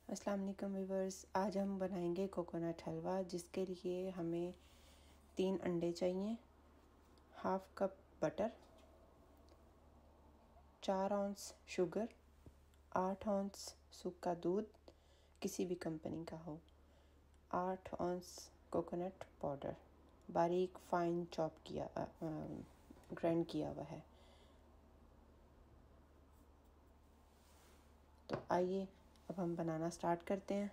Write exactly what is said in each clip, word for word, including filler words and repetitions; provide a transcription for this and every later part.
अस्सलाम वालेकुम व्यूवर्स, आज हम बनाएंगे कोकोनट हलवा। जिसके लिए हमें तीन अंडे चाहिए, हाफ कप बटर, चार औंस शुगर, आठ औंस सूखा दूध किसी भी कंपनी का हो, आठ औंस कोकोनट पाउडर बारीक फाइन चॉप किया ग्राइंड किया हुआ है। तो आइए अब हम बनाना स्टार्ट करते हैं।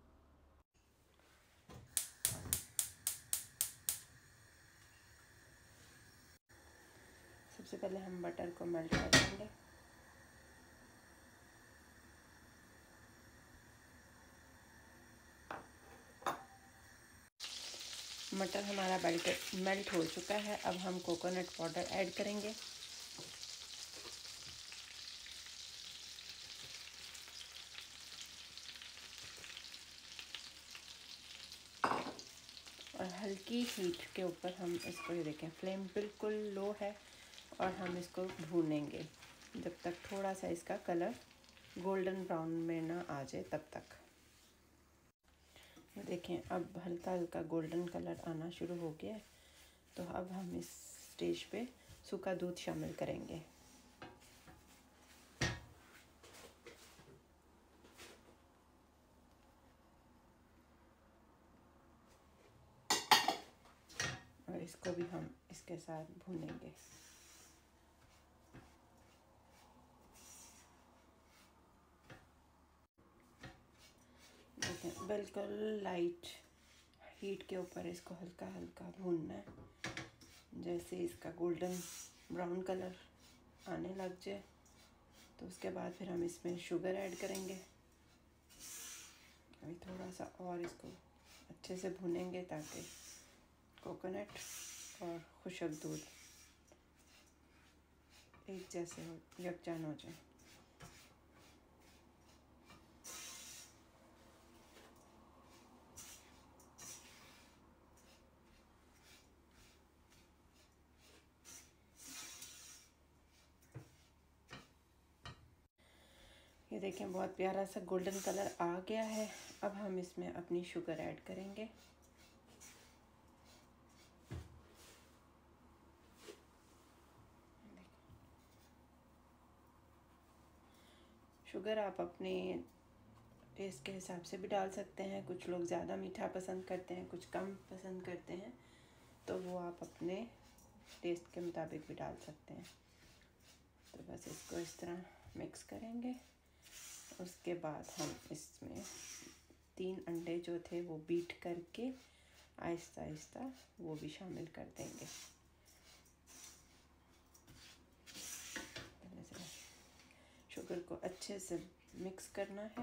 सबसे पहले हम बटर को मेल्ट कर लेंगे। मटर हमारा मेल्ट मेल्ट हो चुका है। अब हम कोकोनट पाउडर ऐड करेंगे। और हल्की हीट के ऊपर हम इसको, ये देखें फ्लेम बिल्कुल लो है, और हम इसको भूनेंगे जब तक थोड़ा सा इसका कलर गोल्डन ब्राउन में ना आ जाए तब तक। ये देखें अब हल्का हल्का गोल्डन कलर आना शुरू हो गया है। तो अब हम इस स्टेज पे सूखा दूध शामिल करेंगे। और इसको भी हम इसके साथ भूनेंगे। देखें बिल्कुल लाइट हीट के ऊपर इसको हल्का हल्का भूनना है। जैसे इसका गोल्डन ब्राउन कलर आने लग जाए तो उसके बाद फिर हम इसमें शुगर ऐड करेंगे। अभी थोड़ा सा और इसको अच्छे से भूनेंगे ताकि कोकोनट और खुशक दूध एक जैसे हो, यकजान हो जाए। ये देखें बहुत प्यारा सा गोल्डन कलर आ गया है। अब हम इसमें अपनी शुगर ऐड करेंगे। शुगर आप अपने टेस्ट के हिसाब से भी डाल सकते हैं। कुछ लोग ज़्यादा मीठा पसंद करते हैं, कुछ कम पसंद करते हैं, तो वो आप अपने टेस्ट के मुताबिक भी डाल सकते हैं। तो बस इसको इस तरह मिक्स करेंगे। उसके बाद हम इसमें तीन अंडे जो थे वो बीट करके आहिस्ता आहिस्ता वो भी शामिल कर देंगे। शुगर को अच्छे से मिक्स करना है।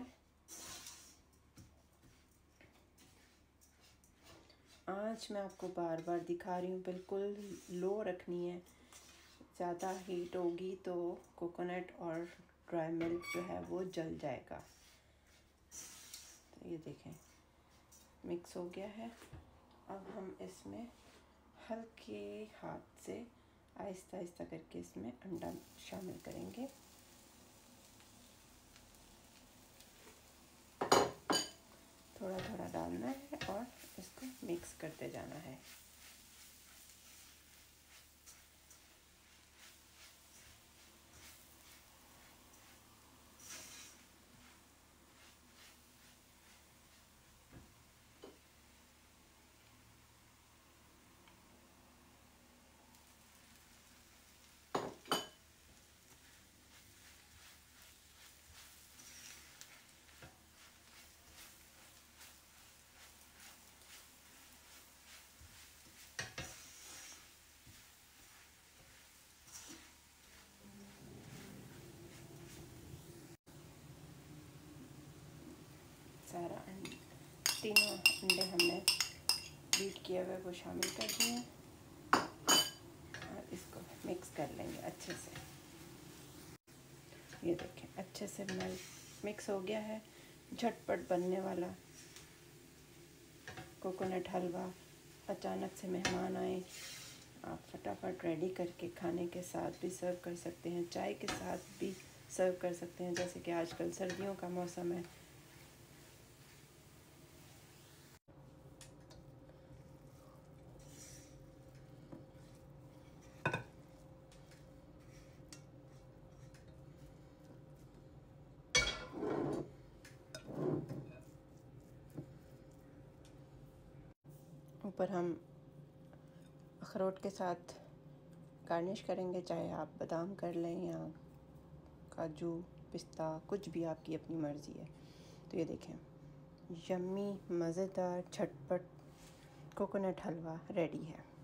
आँच मैं आपको बार बार दिखा रही हूँ, बिल्कुल लो रखनी है। ज़्यादा हीट होगी तो कोकोनट और ड्राई मिल्क जो है वो जल जाएगा। तो ये देखें मिक्स हो गया है। अब हम इसमें हल्के हाथ से आहिस्ता आहिस्ता करके इसमें अंडा शामिल करेंगे। थोड़ा थोड़ा डालना है और इसको मिक्स करते जाना है। सारा अंडे तीनों अंडे हमने बीट किए हुए वो शामिल कर दिए और इसको मिक्स कर लेंगे अच्छे से। ये देखें अच्छे से मिक्स हो गया है। झटपट बनने वाला कोकोनट हलवा। अचानक से मेहमान आए, आप फटाफट रेडी करके खाने के साथ भी सर्व कर सकते हैं, चाय के साथ भी सर्व कर सकते हैं। जैसे कि आजकल सर्दियों का मौसम है ऊपर हम अखरोट के साथ गार्निश करेंगे, चाहे आप बादाम कर लें या काजू पिस्ता, कुछ भी आपकी अपनी मर्ज़ी है। तो ये देखें, यम्मी मज़ेदार झटपट कोकोनट हलवा रेडी है।